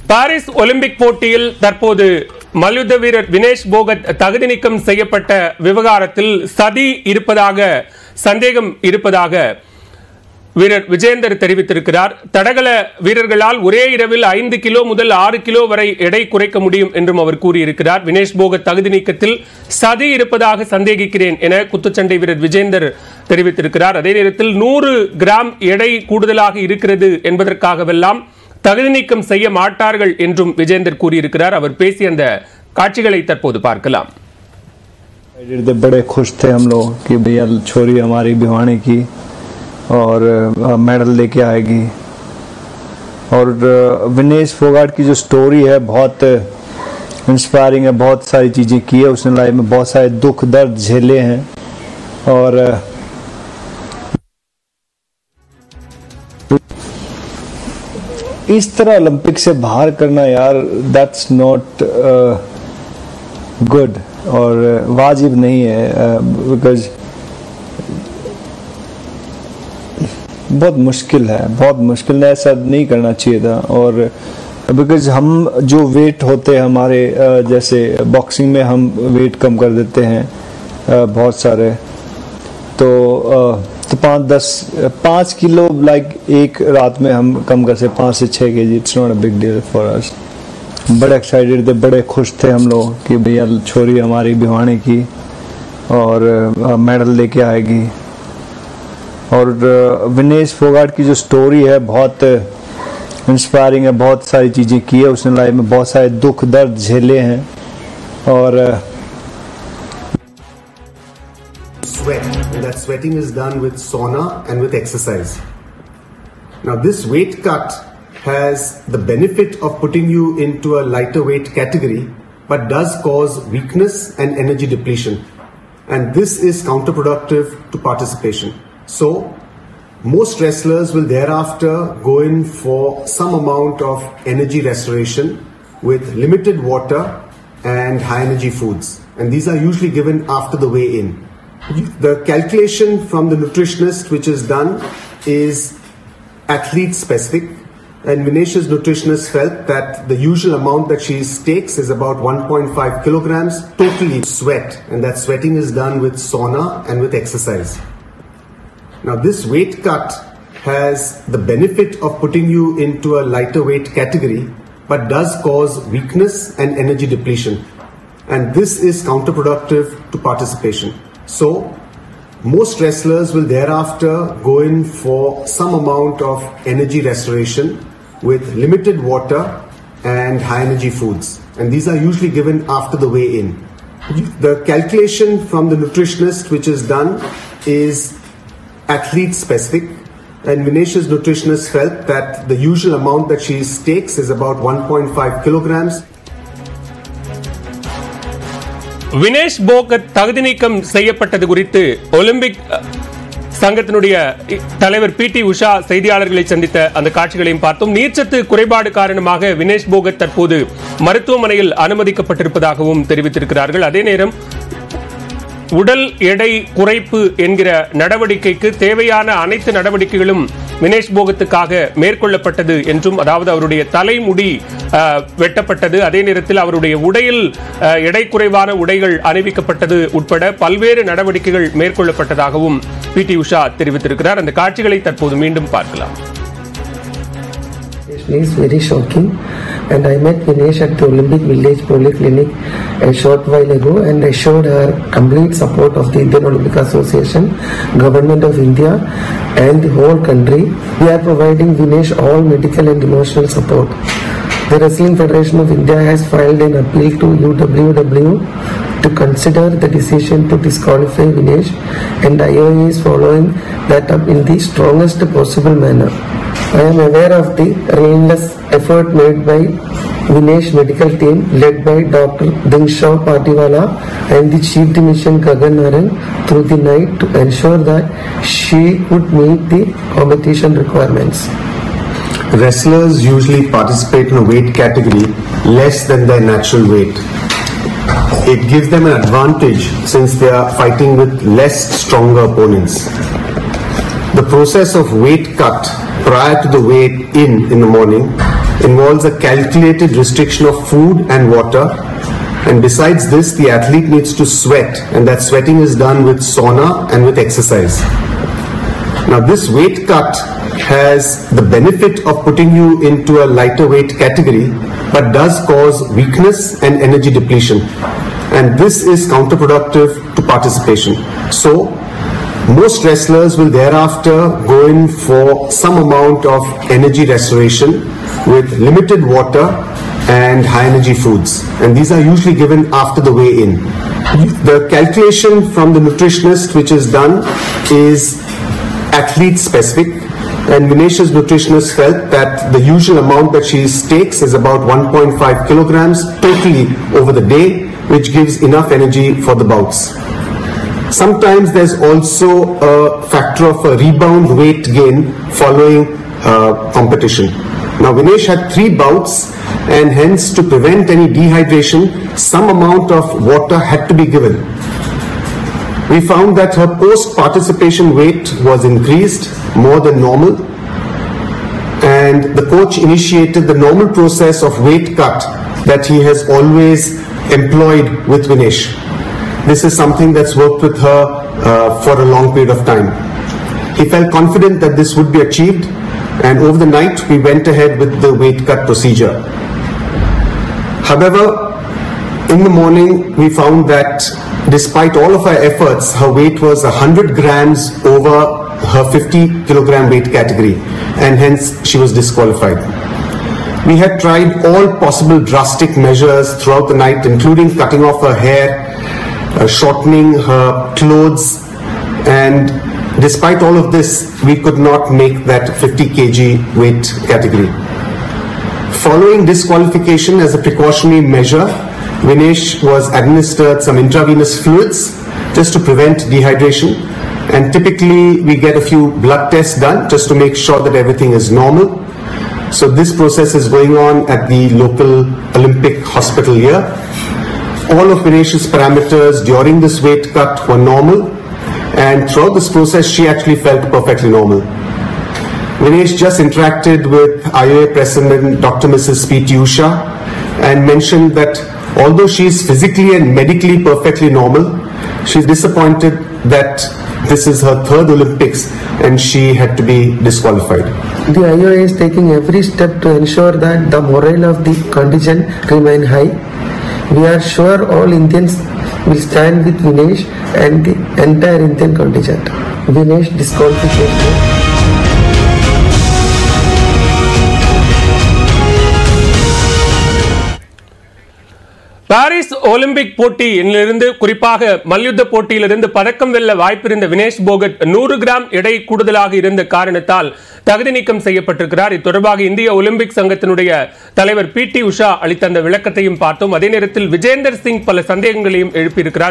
Paris Olympic போட்டியில் தற்போது மல்யுத்த வீரர் வினேஷ் போகத் தகுதி நீக்கம் செய்யப்பட்ட விவகாரத்தில் சதி இருப்பதாக சந்தேகம் இருப்பதாக வீரர் விஜேந்தர் தெரிவித்திருக்கிறார். தடகள வீரர்களால் ஒரே இரவில் 5 கிலோ முதல் 6 கிலோ வரை எடை குறைக்க முடியும் என்றும் அவர் கூறியிருக்கிறார். வினேஷ் போகத் தகுதி நீக்கத்தில் சதி இருப்பதாக சந்தேகிக்கிறேன் என குத்துச்சண்டை வீரர் விஜேந்தர் தெரிவித்திருக்கிறார். அதே நேரத்தில் 100 கிராம் எடை கூடுதலாக இருக்கிறது என்பதற்காகவெல்லாம் தகுதி நீக்கம் செய்ய மாட்டார்கள் என்றும் விஜேந்தர் கூறியிருக்கிறார். அவர் பேசிய அந்த காட்சிகளை தற்போது பார்க்கலாம். बड़े खुश थे हम लोग कि भैया छोरी हमारी भिवानी की और मेडल लेके आएगी। और विनेश फोगाट की जो स्टोरी है बहुत इंस्पायरिंग है। बहुत सारी चीज़ें की है उसने लाइफ में, बहुत सारे दुख दर्द झेले हैं और इस तरह ओलंपिक से बाहर करना यार दैट्स नॉट गुड और वाजिब नहीं है। बिकॉज बहुत मुश्किल है, ऐसा नहीं करना चाहिए था। और बिकॉज हम जो वेट होते हैं हमारे, जैसे बॉक्सिंग में हम वेट कम कर देते हैं बहुत सारे, तो 5 किलो लाइक एक रात में हम कम कर सकते, 5 से 6 kg। It's not a big deal for us. बड़े एक्साइटेड थे, बड़े खुश थे हम लोग कि भैया छोरी हमारी भिवानी की और मेडल लेके आएगी। और विनेश फोगाट की जो स्टोरी है बहुत इंस्पायरिंग है। बहुत सारी चीज़ें की है उसने लाइफ में, बहुत सारे दुख दर्द झेले हैं और sweat, and that sweating is done with sauna and with exercise. Now this weight cut has the benefit of putting you into a lighter weight category, but does cause weakness and energy depletion, and this is counterproductive to participation. So most wrestlers will thereafter go in for some amount of energy restoration with limited water and high energy foods, and these are usually given after the weigh-in. The calculation from the nutritionist which is done is athlete specific, and Vinesh's nutritionist felt that the usual amount that she takes is about 1.5 kilograms totally sweat, and that sweating is done with sauna and with exercise. Now this weight cut has the benefit of putting you into a lighter weight category, but does cause weakness and energy depletion, and this is counterproductive to participation. So most wrestlers will thereafter go in for some amount of energy restoration with limited water and high energy foods, and these are usually given after the weigh-in. The calculation from the nutritionist which is done is athlete specific, and Vinesh's nutritionist felt that the usual amount that she takes is about 1.5 kilograms. Vinesh Phogat தகுதி நீக்கம் செய்யப்பட்டது குறித்து Olympic சங்கத்தினுடைய தலைவர் PT Usha செய்தியாளர்களை சந்தித்த அந்த காட்சிகளையும் பார்த்தோம். நீர்ச்சத்து குறைபாடு காரணமாக வினேஷ் போகத் தற்போது மருத்துவமனையில் அனுமதிக்கப்பட்டிருப்பதாகவும் தெரிவித்திருக்கிறார்கள். அதே நேரம் உடல் எடை குறைப்பு என்கிற நடவடிக்கைக்கு தேவையான அனைத்து நடவடிக்கைகளும் வினேஷ் போகத்துக்காக மேற்கொள்ளப்பட்டது என்றும், அதாவது அவருடைய தலைமுடி வெட்டப்பட்டது, அதே நேரத்தில் அவருடைய உடையில் எடை குறைவான உடைகள் அணிவிக்கப்பட்டது உட்பட பல்வேறு நடவடிக்கைகள் மேற்கொள்ளப்பட்டதாகவும் PT உஷா தெரிவித்திருக்கிறார். அந்த காட்சிகளை தற்போது மீண்டும் பார்க்கலாம். It's very shocking, and I met Vinesh at the Olympic Village Polyclinic a short while ago, and I showed her complete support of the Indian Olympic Association, Government of India, and the whole country. We are providing Vinesh all medical and emotional support. The Wrestling Federation of India has filed an appeal to UWW to consider the decision to disqualify Vinesh, and IOA is following that up in the strongest possible manner. I am aware of the relentless effort made by Vinesh medical team led by Dr. Dinshaw Patiwala and the Chief Dimission Gagan Naran through the night to ensure that she would meet the competition requirements. Wrestlers usually participate in a weight category less than their natural weight. It gives them an advantage since they are fighting with less stronger opponents. The process of weight cut prior to the weigh in the morning involves a calculated restriction of food and water. And besides this, the athlete needs to sweat, and that sweating is done with sauna and with exercise. Now, this weight cut has the benefit of putting you into a lighter weight category, but does cause weakness and energy depletion. And this is counterproductive to participation. So, most wrestlers will thereafter go in for some amount of energy restoration with limited water and high energy foods. And these are usually given after the weigh-in. The calculation from the nutritionist which is done is athlete specific, and Vinesh's nutritionist felt that the usual amount that she takes is about 1.5 kilograms totally over the day, which gives enough energy for the bouts. Sometimes there's also a factor of a rebound weight gain following competition. Now, Vinesh had 3 bouts, and hence to prevent any dehydration, some amount of water had to be given. We found that her post-participation weight was increased more than normal, and the coach initiated the normal process of weight cut that he has always employed with Vinesh. This is something that's worked with her for a long period of time. He felt confident that this would be achieved, and over the night we went ahead with the weight cut procedure. However, in the morning we found that despite all of our efforts, her weight was 100 grams over her 50 kilogram weight category, and hence she was disqualified. We had tried all possible drastic measures throughout the night, including cutting off her hair, shortening her clothes, and despite all of this, we could not make that 50 kg weight category. Following disqualification as a precautionary measure, Vinesh was administered some intravenous fluids just to prevent dehydration, and typically we get a few blood tests done just to make sure that everything is normal. So this process is going on at the local Olympic hospital here. All of Vinesh's parameters during this weight cut were normal, and throughout this process she actually felt perfectly normal. Vinesh just interacted with IOA President Dr. Mrs. P.T. Usha and mentioned that although she is physically and medically perfectly normal, she is disappointed that this is her 3rd Olympics and she had to be disqualified. The IOA is taking every step to ensure that the morale of the contingent remain high. We are sure all Indians will stand with Vinesh and the entire Indian contingent. Vinesh disqualification. Paris Olympic போட்டியிலிருந்து குறிப்பாக மல்யுத்த போட்டியிலிருந்து பதக்கம் வெல்ல வாய்ப்பிருந்த Vinesh Phogat 100 gram எடை கூடுதலாக இருந்த காரணத்தால் தகுதி நீக்கம் செய்யப்பட்டிருக்கிறார். இது தொடர்பாக இந்திய ஒலிம்பிக் சங்கத்தினுடைய தலைவர் PT உஷா அளித்த அந்த விளக்கத்தையும் பார்த்தோம். அதே நேரத்தில் விஜேந்தர் சிங் பல சந்தேகங்களையும் எழுப்பியிருக்கிறார்.